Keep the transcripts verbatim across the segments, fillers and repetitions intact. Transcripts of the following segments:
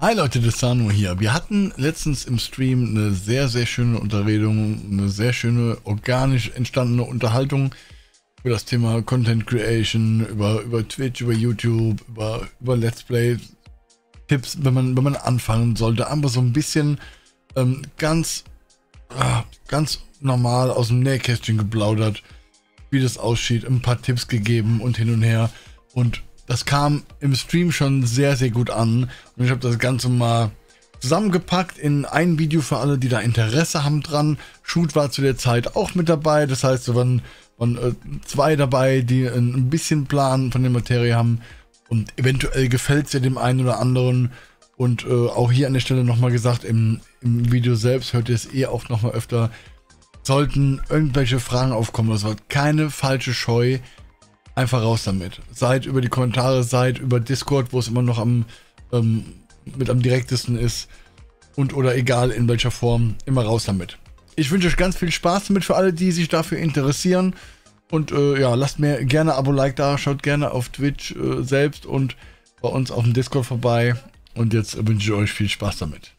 Hi Leute, das Sanu hier. Wir hatten letztens im Stream eine sehr, sehr schöne Unterredung, eine sehr schöne, organisch entstandene Unterhaltung über das Thema Content Creation, über, über Twitch, über YouTube, über, über Let's Play, Tipps, wenn man, wenn man anfangen sollte. Aber so ein bisschen ähm, ganz, äh, ganz normal aus dem Nähkästchen geplaudert, wie das aussieht, ein paar Tipps gegeben und hin und her. Und das kam im Stream schon sehr, sehr gut an. Und ich habe das Ganze mal zusammengepackt in ein Video für alle, die da Interesse haben dran. Shoot war zu der Zeit auch mit dabei. Das heißt, es waren, waren äh, zwei dabei, die ein bisschen Plan von der Materie haben. Und eventuell gefällt es ja dem einen oder anderen. Und äh, auch hier an der Stelle nochmal gesagt, im, im Video selbst hört ihr es eh auch nochmal öfter. Sollten irgendwelche Fragen aufkommen, das war keine falsche Scheu. Einfach raus damit. Seid über die Kommentare, seid über Discord, wo es immer noch am ähm, mit am direktesten ist. Und oder egal in welcher Form, immer raus damit. Ich wünsche euch ganz viel Spaß damit für alle, die sich dafür interessieren. Und äh, ja, lasst mir gerne Abo, Like da, schaut gerne auf Twitch äh, selbst und bei uns auf dem Discord vorbei. Und jetzt äh, wünsche ich euch viel Spaß damit.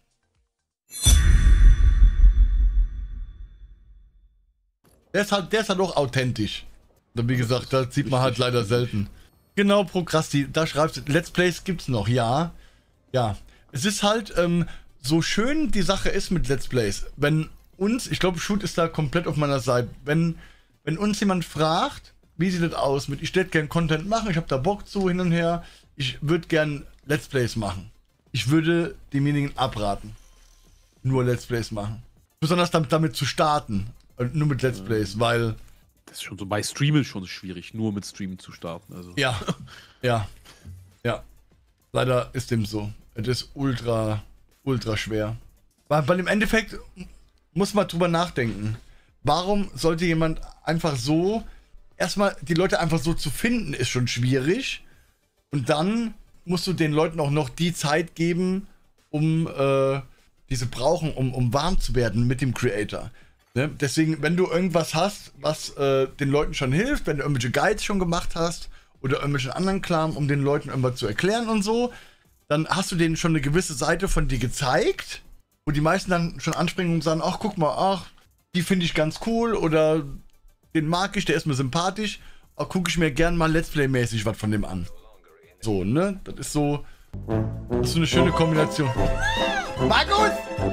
Der ist halt, der ist halt auch authentisch. Wie gesagt, das sieht man halt leider selten. Genau, Prokrasti, da schreibst du, Let's Plays gibt's noch, ja. Ja, es ist halt, ähm, so schön die Sache ist mit Let's Plays, wenn uns, ich glaube, Shoot ist da komplett auf meiner Seite, wenn, wenn uns jemand fragt, wie sieht das aus mit, ich würde gern Content machen, ich habe da Bock zu, hin und her, ich würde gern Let's Plays machen. Ich würde demjenigen abraten, nur Let's Plays machen. Besonders damit, damit zu starten, nur mit Let's Plays, weil... Das ist schon so, bei Streamen schon schwierig, nur mit Streamen zu starten. Also. Ja, ja, ja. Leider ist dem so. Es ist ultra, ultra schwer. Weil, weil im Endeffekt muss man drüber nachdenken. Warum sollte jemand einfach so, erstmal die Leute einfach so zu finden, ist schon schwierig. Und dann musst du den Leuten auch noch die Zeit geben, um, äh, diese brauchen, um, um warm zu werden mit dem Creator. Ne? Deswegen, wenn du irgendwas hast, was äh, den Leuten schon hilft, wenn du irgendwelche Guides schon gemacht hast oder irgendwelche anderen Kram, um den Leuten irgendwas zu erklären und so, dann hast du denen schon eine gewisse Seite von dir gezeigt, wo die meisten dann schon anspringen und sagen, ach, guck mal, ach, die finde ich ganz cool oder den mag ich, der ist mir sympathisch, auch gucke ich mir gern mal Let's Play-mäßig was von dem an. So, ne? Das ist so, das ist so eine schöne Kombination. Markus!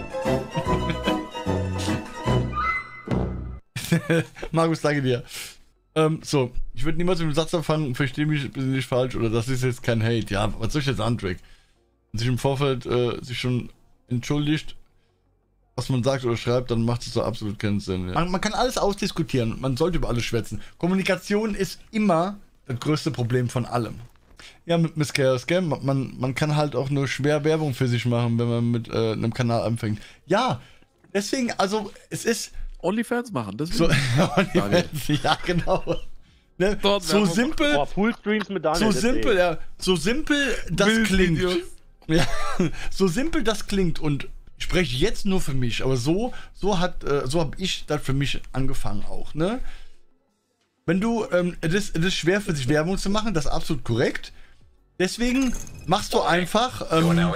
Markus, danke dir. Ähm, so, ich würde niemals mit dem Satz anfangen, verstehe mich nicht falsch, oder das ist jetzt kein Hate. Ja, was soll ich jetzt antragen? Wenn sich im Vorfeld äh, sich schon entschuldigt, was man sagt oder schreibt, dann macht es so absolut keinen Sinn. Ja. Man, man kann alles ausdiskutieren, man sollte über alles schwätzen. Kommunikation ist immer das größte Problem von allem. Ja, mit Miss Chaos, gell? Man, man kann halt auch nur schwer Werbung für sich machen, wenn man mit äh, einem Kanal anfängt. Ja, deswegen, also, es ist... OnlyFans machen, das so, OnlyFans, ja genau. Ne? So simpel, oh, Fullstreams mit Daniel, so simpel, ja, so simpel das Bild klingt. Videos. Ja, so simpel das klingt und ich spreche jetzt nur für mich, aber so, so hat, äh, so habe ich das für mich angefangen auch, ne? Wenn du, ähm, es ist, es ist schwer für sich Werbung zu machen, das ist absolut korrekt. Deswegen machst du einfach, ähm, äh,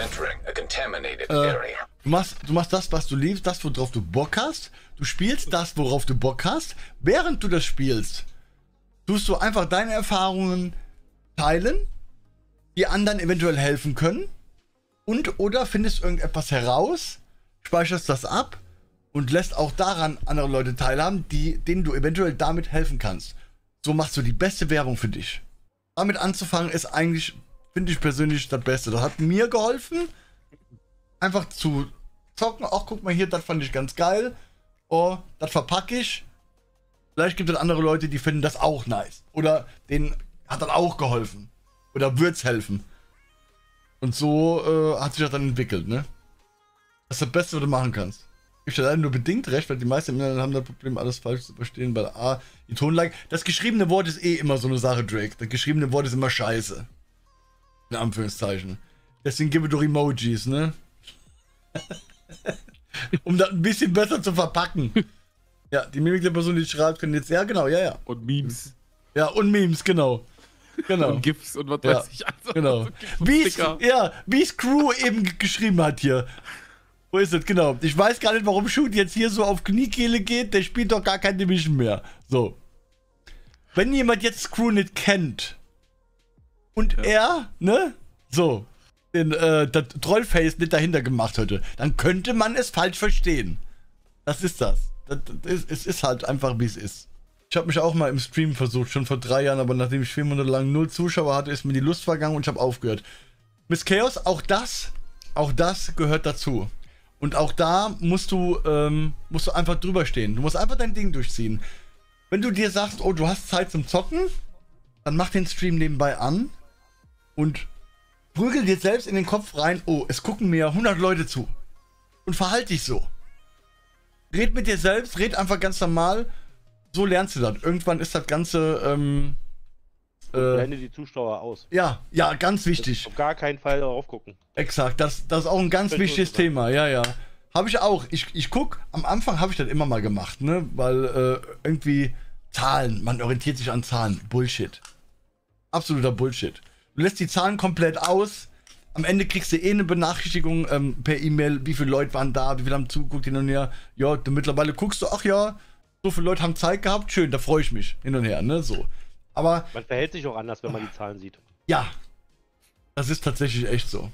du machst, du machst das, was du liebst, das, worauf du Bock hast. Du spielst das, worauf du Bock hast. Während du das spielst, tust du einfach deine Erfahrungen teilen, die anderen eventuell helfen können. Und oder findest irgendetwas heraus, speicherst das ab und lässt auch daran andere Leute teilhaben, die, denen du eventuell damit helfen kannst. So machst du die beste Werbung für dich. Damit anzufangen ist eigentlich, finde ich persönlich, das Beste. Das hat mir geholfen, einfach zu zocken. Ach, guck mal hier, das fand ich ganz geil. Oh, das verpacke ich. Vielleicht gibt es andere Leute, die finden das auch nice. Oder denen hat das auch geholfen. Oder wird's helfen. Und so äh, hat sich das dann entwickelt, ne? Das ist das Beste, was du machen kannst. Ich habe leider nur bedingt recht, weil die meisten haben das Problem, alles falsch zu verstehen, weil A, die Tonlage. Das geschriebene Wort ist eh immer so eine Sache, Drake. Das geschriebene Wort ist immer scheiße. In Anführungszeichen. Deswegen gebe doch Emojis, ne? Um das ein bisschen besser zu verpacken. Ja, die Mimik der Person, die schreibt, können jetzt, ja genau, ja, ja. Und Memes. Ja, und Memes, genau. Genau. Und GIFs und was Ja, weiß ich. Also, genau. so GIFs und Wie es, Sticker. ja, wie Screw eben g- geschrieben hat hier. Wo ist es? Genau. Ich weiß gar nicht, warum Shoot jetzt hier so auf Kniekehle geht. Der spielt doch gar kein Division mehr. So. Wenn jemand jetzt Screw nicht kennt und Ja. er, ne, so, den, äh, das Trollface nicht dahinter gemacht hätte, dann könnte man es falsch verstehen. Das ist das. das, das ist, es ist halt einfach, wie es ist. Ich habe mich auch mal im Stream versucht, schon vor drei Jahren, aber nachdem ich vier Monate lang null Zuschauer hatte, ist mir die Lust vergangen und ich habe aufgehört. Miss Chaos, auch das, auch das gehört dazu. Und auch da musst du, ähm, musst du einfach drüber stehen. Du musst einfach dein Ding durchziehen. Wenn du dir sagst, oh, du hast Zeit zum Zocken, dann mach den Stream nebenbei an und prügel dir selbst in den Kopf rein, oh, es gucken mir hundert Leute zu. Und verhalte dich so. Red mit dir selbst, red einfach ganz normal. So lernst du das. Irgendwann ist das Ganze, ähm, äh, Blende die Zuschauer aus. ja, ja, ganz wichtig. Auf gar keinen Fall darauf gucken. Exakt, das, das ist auch ein ganz Fällt mir wichtiges so sagen. Thema, ja, ja. Habe ich auch. Ich, ich guck, am Anfang habe ich das immer mal gemacht, ne? Weil äh, irgendwie Zahlen, man orientiert sich an Zahlen. Bullshit. Absoluter Bullshit. Du lässt die Zahlen komplett aus. Am Ende kriegst du eh eine Benachrichtigung ähm, per E-Mail, wie viele Leute waren da, wie viele haben zugeguckt, hin und her. Ja, du mittlerweile guckst du, ach ja, so viele Leute haben Zeit gehabt, schön, da freue ich mich, hin und her, ne? So. Aber Man verhält sich auch anders, wenn man die Zahlen sieht. ja, das ist tatsächlich echt so.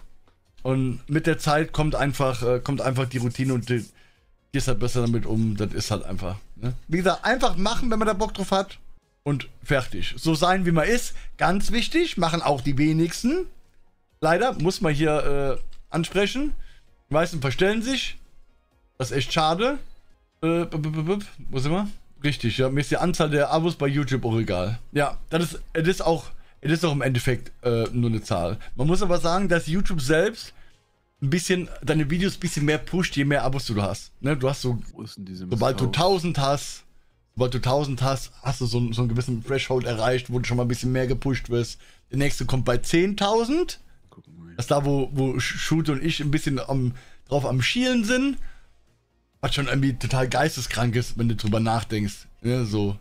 Und mit der Zeit kommt einfach, äh, kommt einfach die Routine und die, gehst halt besser damit um. Das ist halt einfach. Ne? Wie gesagt, einfach machen, wenn man da Bock drauf hat. Und fertig. So sein, wie man ist. Ganz wichtig, machen auch die wenigsten. Leider, muss man hier äh, ansprechen. Die meisten verstellen sich. Das ist echt schade. Äh, b -b -b -b Wo sind wir? Richtig, ja. Mir ist die Anzahl der Abos bei YouTube auch egal. Ja, das ist, das ist auch. Es ist auch im Endeffekt äh, nur eine Zahl. Man muss aber sagen, dass YouTube selbst ein bisschen, deine Videos ein bisschen mehr pusht, je mehr Abos du hast. Ne? Du hast so, Wo ist denn diese sobald du Mist tausend hast, sobald du tausend hast, hast du so, einen- so einen gewissen Threshold erreicht, wo du schon mal ein bisschen mehr gepusht wirst. Der nächste kommt bei zehntausend. Gucken wir. Das ist da, wo, wo Shoot und ich ein bisschen am, drauf am Schielen sind. Was schon irgendwie total geisteskrank ist, wenn du drüber nachdenkst. Ne? So.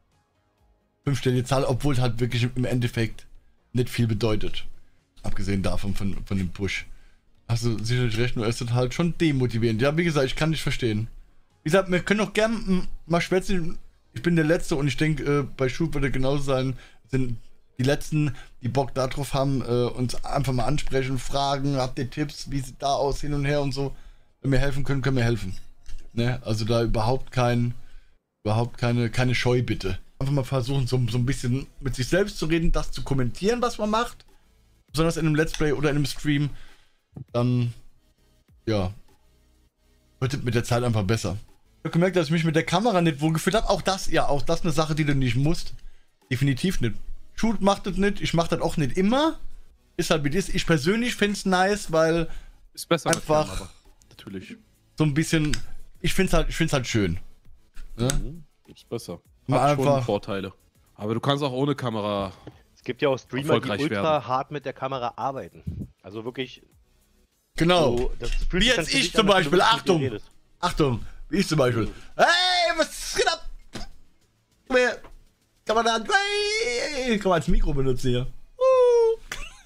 Fünfstellige Zahl, obwohl es halt wirklich im Endeffekt nicht viel bedeutet. Abgesehen davon, von, von dem Push. Hast du sicherlich recht, nur ist das halt schon demotivierend. Ja, wie gesagt, ich kann nicht verstehen. Wie gesagt, wir können auch gern mal schwätzen. Ich bin der Letzte und ich denke, äh, bei Shoot wird er genauso sein. Sind die Letzten, die Bock darauf haben, äh, uns einfach mal ansprechen, fragen, habt ihr Tipps, wie sieht da aus, hin und her und so. Wenn wir helfen können, können wir helfen. Ne? Also da überhaupt kein, überhaupt keine, keine Scheu, bitte. Einfach mal versuchen, so, so ein bisschen mit sich selbst zu reden, das zu kommentieren, was man macht. Besonders in einem Let's Play oder in einem Stream. Dann, ja, wird es mit der Zeit einfach besser. Ich habe gemerkt, dass ich mich mit der Kamera nicht wohlgefühlt habe. Auch das, ja, auch das eine Sache, die du nicht musst. Definitiv nicht. Shoot macht das nicht, ich mache das auch nicht immer. Ist halt wie das. Ich persönlich finde es nice, weil Ist besser mit einfach- Fern, aber natürlich. so ein bisschen, ich finde es halt, ich find's halt schön. Ne? Mhm. Ist besser. Mal Hat schon einfach- Vorteile. Aber du kannst auch ohne Kamera. Es gibt ja auch Streamer, die Erfolgreich ultra werden. hart mit der Kamera arbeiten. Also wirklich. Genau. So, das fühlt Wie sich jetzt dann für ich dich zum an, als Beispiel, wenn du wirklich mit Achtung. dir redest. Achtung, wie ich zum Beispiel. Hey, was geht ab? Komm her. Kann man da. Hey, kann man als Mikro benutzen hier. Uh.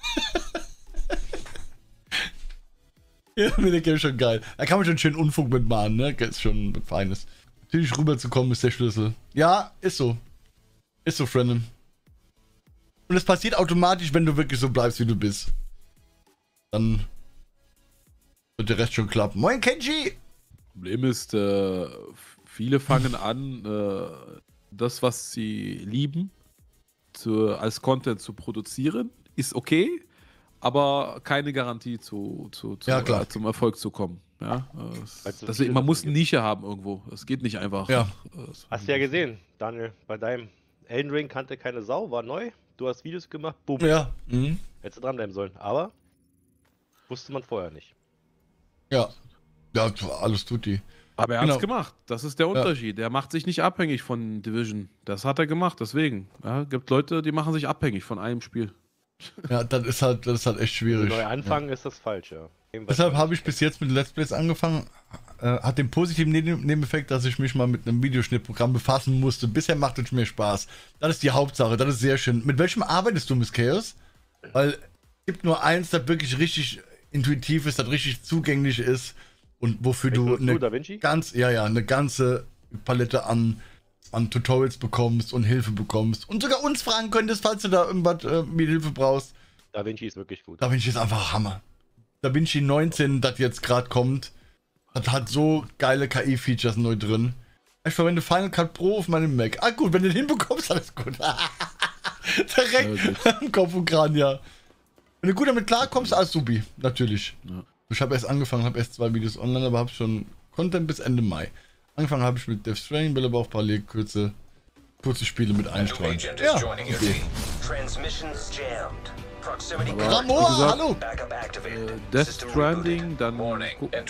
Ja, mit der Game schon geil. Da kann man schon schön Unfug mitmachen, ne? Das ist schon was Feines. Natürlich rüberzukommen ist der Schlüssel. Ja, ist so. Ist so, Frennen. Und es passiert automatisch, wenn du wirklich so bleibst, wie du bist. Dann wird der Rest schon klappen. Moin, Kenji! Problem ist, äh, viele fangen an, äh, das, was sie lieben, zu, als Content zu produzieren. Ist okay, aber keine Garantie zu, zu, zu, Ja, klar. äh, zum Erfolg zu kommen. Ja, äh, es- Weil es so deswegen, viele man muss davon eine gibt. Nische haben irgendwo. Es geht nicht einfach. Ja. äh, Hast du ja gesehen, Daniel, bei deinem Elden Ring kannte keine Sau, war neu. Du hast Videos gemacht, boom. Ja. Mhm. Hättest du dranbleiben sollen. Aber wusste man vorher nicht. Ja. Ja, alles tut die. Aber er Genau. hat's gemacht. Das ist der Unterschied. Er macht sich nicht abhängig von Division. Das hat er gemacht, deswegen. Ja, gibt Leute, die machen sich abhängig von einem Spiel. Ja, das ist halt, das ist halt echt Wenn schwierig. neu anfangen ist das falsch, ja. Deshalb habe ich bis jetzt mit Let's Plays angefangen. äh, hat den positiven Neben Nebeneffekt, dass ich mich mal mit einem Videoschnittprogramm befassen musste. Bisher macht es mir Spaß. Das ist die Hauptsache, das ist sehr schön. Mit welchem arbeitest du, Miss Chaos? Weil es gibt nur eins, das wirklich richtig intuitiv ist, das richtig zugänglich ist und wofür du eine ganz, ja, ja, eine ganze Palette an, an Tutorials bekommst und Hilfe bekommst und sogar uns fragen könntest, falls du da irgendwas äh, mit Hilfe brauchst. DaVinci ist wirklich gut. DaVinci ist einfach Hammer. DaVinci neunzehn, das jetzt gerade kommt, das hat so geile K I-Features neu drin. Ich verwende Final Cut Pro auf meinem Mac. Ah gut, wenn du den hinbekommst, alles gut. Direkt ja, am Kopf und Kran, ja. Wenn du gut damit klarkommst, alles supi, natürlich. Ja. Ich habe erst angefangen, habe erst zwei Videos online, aber habe schon Content bis Ende Mai. Angefangen habe ich mit Death Stranding, will aber auch parallel kurze, kurze Spiele mit einstreuen. Ja, okay. Ramor, hallo! Äh, Death Stranding, dann gucken.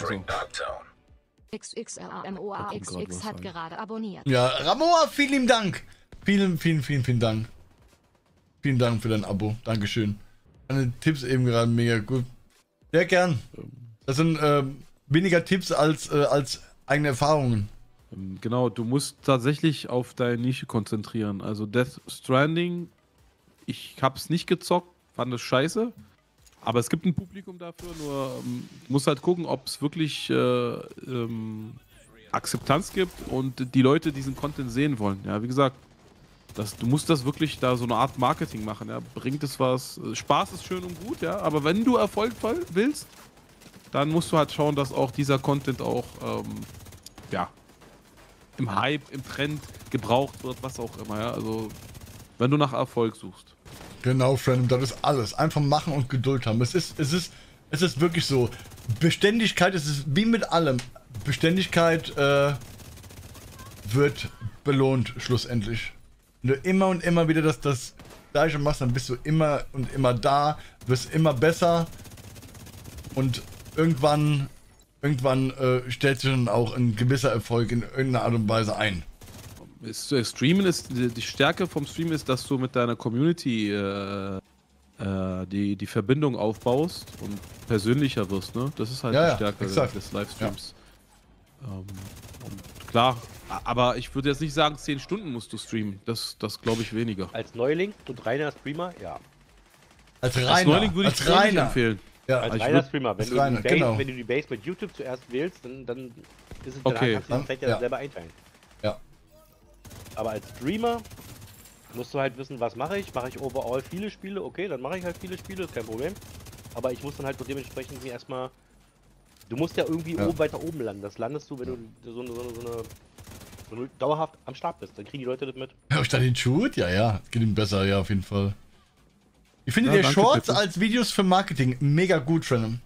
X X R M O A X X hat gerade abonniert. Ja, Ramor, vielen lieben Dank. Vielen, vielen, vielen, vielen Dank. Vielen Dank für dein Abo. Dankeschön. Deine Tipps eben gerade mega gut. Sehr gern. Das sind äh, weniger Tipps als, äh, als eigene Erfahrungen. Genau, du musst tatsächlich auf deine Nische konzentrieren. Also Death Stranding, ich hab's nicht gezockt, fand es scheiße. Aber es gibt ein Publikum dafür, nur ähm, muss halt gucken, ob es wirklich äh, ähm, Akzeptanz gibt und die Leute diesen Content sehen wollen. Ja, wie gesagt, das, du musst das wirklich da so eine Art Marketing machen. Ja. Bringt es was? Spaß ist schön und gut, ja. Aber wenn du Erfolg willst, dann musst du halt schauen, dass auch dieser Content auch ähm, ja, im Hype, im Trend gebraucht wird, was auch immer. Ja. Also wenn du nach Erfolg suchst. Genau, Friend, das ist alles. Einfach machen und Geduld haben. Es ist, es ist, es ist wirklich so. Beständigkeit, es ist wie mit allem. Beständigkeit äh, wird belohnt, schlussendlich. Wenn du immer und immer wieder das, das Gleiche machst, dann bist du immer und immer da, wirst immer besser. Und irgendwann, irgendwann äh, stellt sich dann auch ein gewisser Erfolg in irgendeiner Art und Weise ein. Streamen ist, die Stärke vom Stream ist, dass du mit deiner Community äh, äh, die, die Verbindung aufbaust und persönlicher wirst, ne? Das ist halt ja, die Stärke ja, des Livestreams. Ja. Ähm, und klar, aber ich würde jetzt nicht sagen, zehn Stunden musst du streamen. Das, das glaube ich weniger. Als Neuling und reiner Streamer, ja. Als reiner, als Neuling würde ich es nicht empfehlen. Ja, als also reiner Streamer. Wenn, du reiner, Base, genau. wenn du die Base mit YouTube zuerst wählst, dann, dann ist es okay. dann kannst du die Zeit ja, ja selber einteilen. Ja. Aber als Streamer musst du halt wissen, was mache ich. Mache ich overall viele Spiele? Okay, dann mache ich halt viele Spiele, ist kein Problem. Aber ich muss dann halt so dementsprechend mir erstmal. Du musst ja irgendwie ja. oben weiter oben landen. Das landest du, wenn du so eine, so eine, so eine, so eine dauerhaft am Start bist. Dann kriegen die Leute das mit. Hab ich da den Shoot? Ja, ja. Es geht ihm besser, ja, auf jeden Fall. Ich finde ja, dir Shorts bitte. als Videos für Marketing mega gut, Trennen.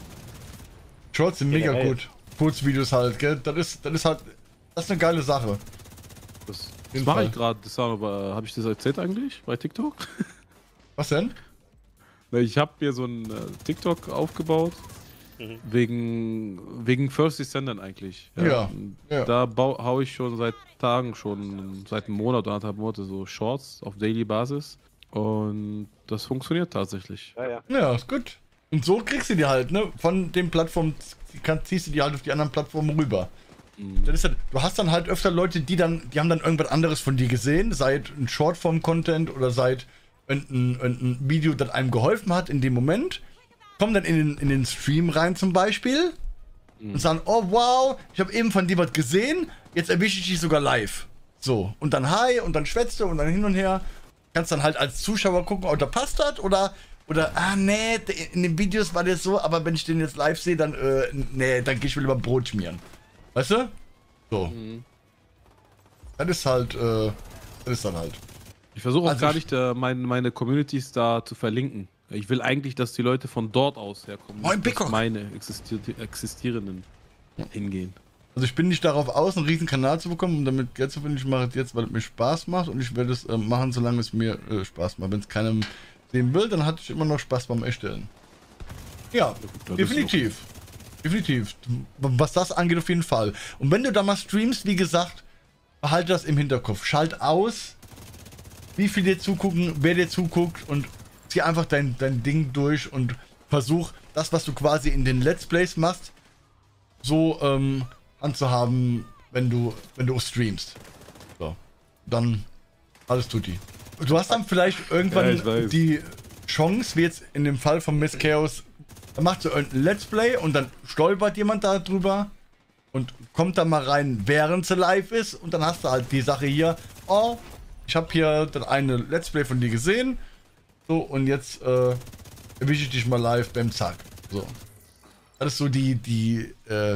Shorts sind mega Generell. gut. Kurzvideos halt, gell? Das ist, das ist halt. Das ist eine geile Sache. Das, das mache ich gerade. Habe ich das erzählt eigentlich bei TikTok? Was denn? Ich habe mir so ein äh, TikTok aufgebaut. Mhm. Wegen, wegen First Descendant eigentlich. Ja. ja, ja. Da haue ich schon seit Tagen, schon seit einem Monat oder anderthalb Monate so Shorts auf Daily Basis. Und das funktioniert tatsächlich. Ja, ja. Ja, ist gut. Und so kriegst du die halt, ne? Von den Plattformen ziehst du die halt auf die anderen Plattformen rüber. Mhm. Das ist halt, du hast dann halt öfter Leute, die dann, die haben dann irgendwas anderes von dir gesehen, seit ein Shortform-Content oder seit ein, ein Video, das einem geholfen hat in dem Moment, kommen dann in den, in den Stream rein zum Beispiel mhm. und sagen, oh wow, ich habe eben von dir was gesehen, jetzt erwische ich dich sogar live. So, und dann hi und dann schwätzt du und dann hin und her. Kannst dann halt als Zuschauer gucken, ob da passt das oder, oder, ah nee, in den Videos war das so, aber wenn ich den jetzt live sehe, dann, äh, nee, dann gehe ich lieber Brot schmieren. Weißt du? So. Mhm. Das ist halt, äh, das ist dann halt. Ich versuche auch also gar nicht, äh, meine, meine Communities da zu verlinken. Ich will eigentlich, dass die Leute von dort aus herkommen, Moin, dass meine existi existierenden ja. hingehen. Also ich bin nicht darauf aus, einen riesen Kanal zu bekommen und damit Geld zu verdienen. Ich mache es jetzt, weil es mir Spaß macht und ich werde es äh, machen, solange es mir äh, Spaß macht. Wenn es keinem sehen will, dann hatte ich immer noch Spaß beim Erstellen. Ja, ja definitiv. Definitiv. Was das angeht, auf jeden Fall. Und wenn du da mal streamst, wie gesagt, behalte das im Hinterkopf. Schalt aus, wie viel dir zugucken, wer dir zuguckt und zieh einfach dein, dein Ding durch und versuch das, was du quasi in den Let's Plays machst, so ähm, anzuhaben, wenn du, wenn du streamst. So. Dann alles tutti. Du hast dann vielleicht irgendwann Ja, die Chance, wie jetzt in dem Fall von Miss Chaos, da macht so irgendein Let's Play und dann stolpert jemand da drüber und kommt dann mal rein, während sie live ist, und dann hast du halt die Sache hier, oh, ich habe hier das eine Let's Play von dir gesehen, so, und jetzt äh, erwische ich dich mal live beim Zack. So. Das ist so die, die äh,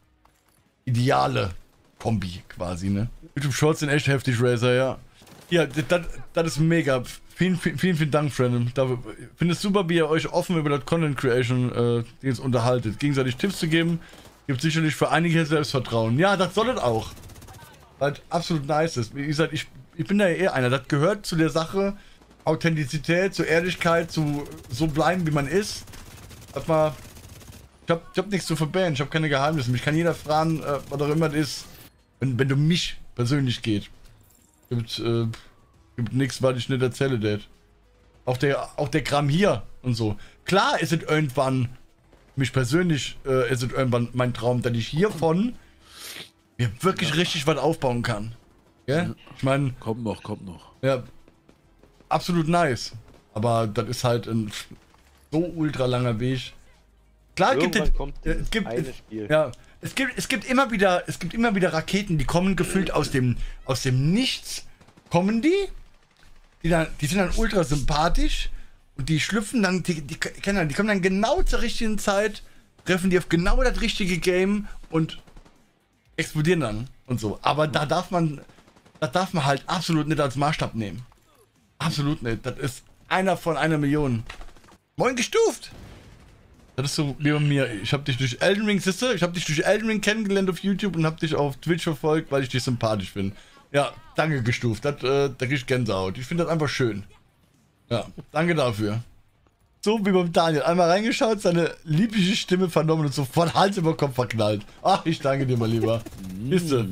ideale Kombi quasi, ne? YouTube Shorts sind echt heftig, Razer, ja. Ja, das ist mega. Vielen, vielen, vielen, vielen Dank, Frennen. Ich finde es super, wie ihr euch offen über das Content Creation äh, Dings unterhaltet. Gegenseitig Tipps zu geben, gibt sicherlich für einige Selbstvertrauen. Ja, das soll es auch. Weil absolut nice ist. Wie gesagt, ich, ich bin da ja eher einer. Das gehört zu der Sache Authentizität, zur Ehrlichkeit, zu so bleiben, wie man ist. Dass man, ich hab, ich hab nichts zu verbergen, ich habe keine Geheimnisse. Mich kann jeder fragen, äh, was auch immer das ist, wenn, wenn du mich persönlich geht. Gibt, äh, gibt nichts, was ich nicht erzähle, Dad. Auch der, auch der Kram hier und so. Klar ist es irgendwann, mich persönlich, äh, ist es irgendwann mein Traum, dass ich hiervon mir wirklich ja. richtig was aufbauen kann. Ja? Ja. Ich meine. Kommt noch, kommt noch. Ja. Absolut nice. Aber das ist halt ein so ultra langer Weg. Klar gibt es, kommt äh, es gibt eine es, Spiel. ja, es gibt es gibt immer wieder es gibt immer wieder Raketen, die kommen gefühlt aus dem aus dem Nichts, kommen die, die dann die sind dann ultra sympathisch und die schlüpfen dann die die, die, die kommen dann genau zur richtigen Zeit, treffen die auf genau das richtige Game und explodieren dann und so. Aber da darf man das darf man halt absolut nicht als Maßstab nehmen. Absolut nicht. Das ist einer von einer Million. Moin gestuft! Das ist so wie bei mir. Ich habe dich durch Elden Ring, siehste, ich habe dich durch Elden Ring kennengelernt auf YouTube und habe dich auf Twitch verfolgt, weil ich dich sympathisch finde. Ja, danke gestuft. Das, äh, da krieg ich Gänsehaut. Ich finde das einfach schön. Ja, danke dafür. So wie beim Daniel. Einmal reingeschaut, seine liebliche Stimme vernommen und sofort Hals über Kopf verknallt. Ach, ich danke dir mal lieber. Siehste.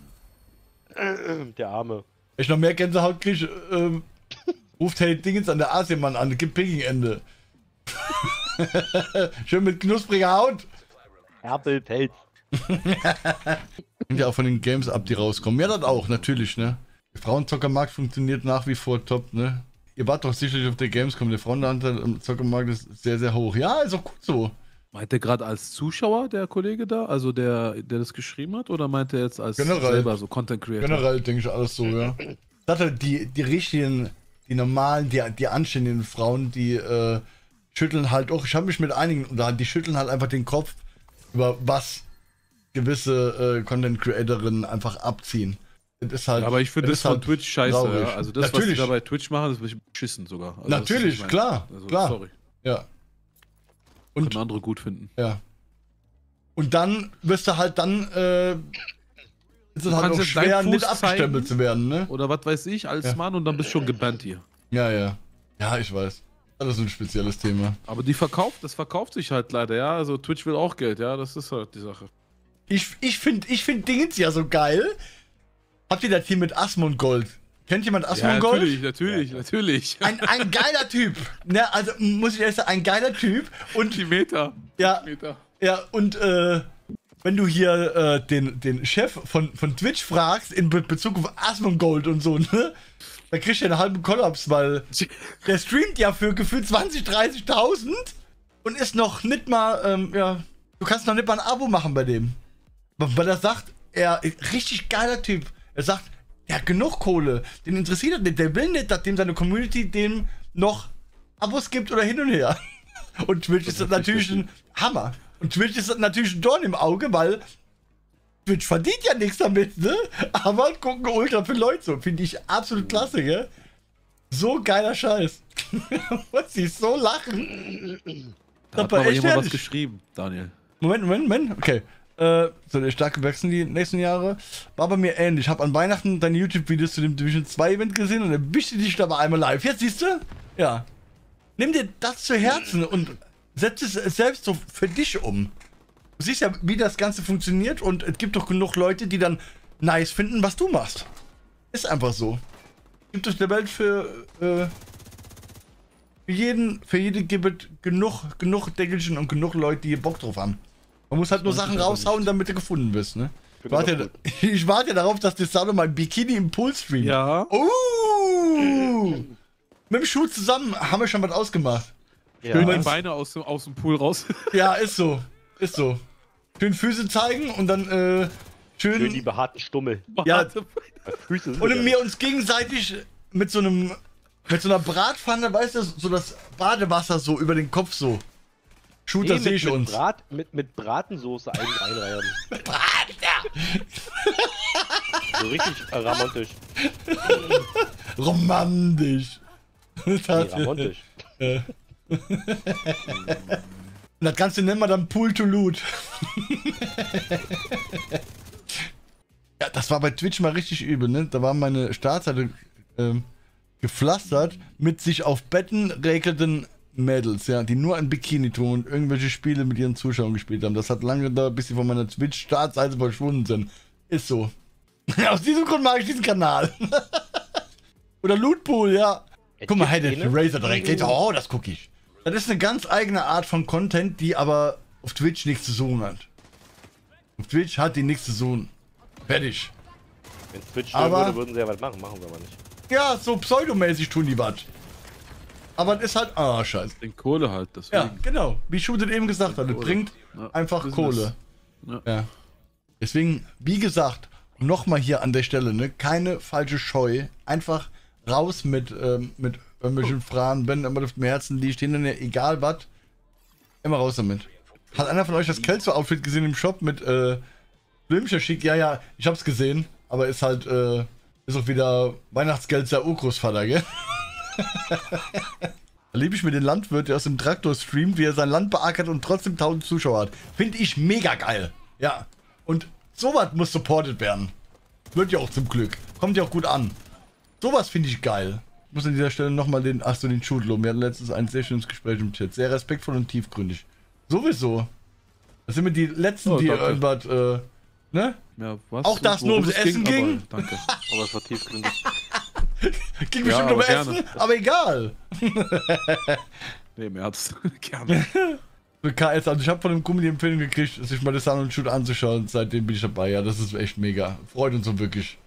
Der Arme. Wenn ich noch mehr Gänsehaut kriege, ähm, ruft hey Dingens an der Asienmann an, gibt Picking-Ende. Schön mit knuspriger Haut. Erpelpelz. Hängt ja auch von den Games ab, die rauskommen. Ja, das auch, natürlich, ne? Der Frauenzockermarkt funktioniert nach wie vor top, ne? Ihr wart doch sicherlich auf der Gamescom. Der Frauenanteil im Zockermarkt ist sehr, sehr hoch. Ja, ist auch gut so. Meint der gerade als Zuschauer, der Kollege da? Also der, der das geschrieben hat? Oder meint er jetzt als generell, selber so Content Creator? Generell denke ich alles so, ja. Das halt die, die richtigen, die normalen, die, die anständigen Frauen, die äh, schütteln halt auch, ich habe mich mit einigen unterhalten, die schütteln halt einfach den Kopf über was gewisse äh, Content Creatorinnen einfach abziehen. Das ist halt, ja, aber ich finde das, das von halt Twitch scheiße. Ja. Also das, natürlich. was die da bei Twitch machen, ist beschissen sogar. Also natürlich, klar, also, klar. Sorry. Ja. Und können andere gut finden. Ja. Und dann wirst du halt dann, äh, ist es halt auch schwer, nicht abgestempelt zu werden, ne? Oder was weiß ich, als ja. Mann, und dann bist du schon gebannt hier. Ja, ja. Ja, ich weiß. Das ist ein spezielles Thema. Aber die verkauft, das verkauft sich halt leider, ja. Also Twitch will auch Geld, ja, das ist halt die Sache. Ich, ich finde ich find Dingens ja so geil. Habt ihr das hier mit Asmongold? Kennt jemand Asmongold? Ja, natürlich, natürlich, ja, natürlich. Ein, ein geiler Typ. Ne, also muss ich ehrlich sagen, ein geiler Typ. Und die Meter. Ja, die Meter. Ja, und äh, wenn du hier äh, den, den Chef von, von Twitch fragst, in Be Bezug auf Asmongold und so, ne? Da kriegst du ja einen halben Kollaps, weil der streamt ja für gefühlt zwanzig, dreißigtausend und ist noch nicht mal, ähm, ja, du kannst noch nicht mal ein Abo machen bei dem. Weil er sagt, er ist richtig geiler Typ. Er sagt, der hat genug Kohle, den interessiert das nicht, der will nicht, dass dem seine Community dem noch Abos gibt oder hin und her. Und Twitch ist das natürlich ein Hammer. Und Twitch ist natürlich ein Dorn im Auge, weil Twitch verdient ja nichts damit, ne? Aber gucken ultra viele Leute so. Finde ich absolut klasse, gell? So geiler Scheiß. Muss ich so lachen. Da hat aber jemand was geschrieben, Daniel. Moment, Moment, Moment. Okay. Äh, so, der starke Wechsel die nächsten Jahre. War bei mir ähnlich. Ich habe an Weihnachten deine YouTube-Videos zu dem Division zwei Event gesehen und dann wischte dich dabei einmal live. Jetzt siehst du? Ja. Nimm dir das zu Herzen und setz es selbst so für dich um. Du siehst ja, wie das Ganze funktioniert und es gibt doch genug Leute, die dann nice finden, was du machst. Ist einfach so. Gibt es der Welt für, äh, für jeden, für jede gibt es genug, genug Deckelchen und genug Leute, die Bock drauf haben. Man muss halt nur Sachen raushauen, damit du gefunden wirst, ne? Ich warte, ja, ich warte ja darauf, dass Desano mein Bikini im Pool streamt. Ja. Oh! Mit dem Schuh zusammen haben wir schon was ausgemacht. Ja. Schön die Beine aus, aus dem Pool raus. Ja, ist so. Ist so. Schön Füße zeigen und dann äh, schön... Schön die behaarten Stummel. Ja. Füße sind und wir uns gegenseitig mit so einem... Mit so einer Bratpfanne, weißt du, so das Badewasser so über den Kopf so. Shooter, nee, sehe ich mit uns. Brat, mit, mit Bratensoße ein, einreiben. Braten, ja. So richtig äh, romantisch. Romantisch. Nee, romantisch. Das Ganze nennen wir dann Pool to Loot. Ja, das war bei Twitch mal richtig übel, ne? Da war meine Startseite ähm, gepflastert mit sich auf Betten räkelnden Mädels, ja, die nur ein Bikini tun und irgendwelche Spiele mit ihren Zuschauern gespielt haben. Das hat lange gedauert, bis sie von meiner Twitch-Startseite verschwunden sind. Ist so. Aus diesem Grund mag ich diesen Kanal. Oder Lootpool, ja. Guck mal, hey, der Razer direkt. Oh, das guck ich. Das ist eine ganz eigene Art von Content, die aber auf Twitch nichts zu suchen hat. Auf Twitch hat die nichts zu suchen. Fertig. Wenn Twitch stören würde, würden sie ja was machen. Machen sie aber nicht. Ja, so pseudomäßig tun die was. Aber es ist halt... Ah, scheiße. Den Kohle halt, deswegen. Ja, genau. Wie Shooter eben gesagt hat, es bringt ja, einfach Business. Kohle. Ja. ja. Deswegen, wie gesagt, nochmal hier an der Stelle, ne, keine falsche Scheu. Einfach raus mit, ähm, mit irgendwelchen Fragen, wenn immer auf dem Herzen liegt, stehen ja egal was. Immer raus damit. Hat einer von euch das Kelso-Outfit gesehen im Shop mit äh, Blümchen schick? Ja, ja, ich hab's gesehen, aber ist halt, äh, ist auch wieder Weihnachtsgeld der Urgroßvater, gell? Da liebe ich mir den Landwirt, der aus dem Traktor streamt, wie er sein Land beackert und trotzdem tausend Zuschauer hat. Finde ich mega geil. Ja. Und sowas muss supported werden. Wird ja auch zum Glück. Kommt ja auch gut an. Sowas finde ich geil. Ich muss an dieser Stelle nochmal den, ach so, den Shoot loben. Wir hatten letztens ein sehr schönes Gespräch im Chat. Sehr respektvoll und tiefgründig. Sowieso. Das sind mir die letzten, oh, die irgendwas, äh, ne? Ja, was? Auch das nur ums Essen ging? Aber, danke. Aber es war tiefgründig. Ging bestimmt ja, um Essen, gerne. aber egal. Nee, im Ernst. Gerne. Also ich habe von dem Kumpel die Empfehlung gekriegt, sich mal das Sound und Shoot anzuschauen. Seitdem bin ich dabei. Ja, das ist echt mega. Freut uns so wirklich.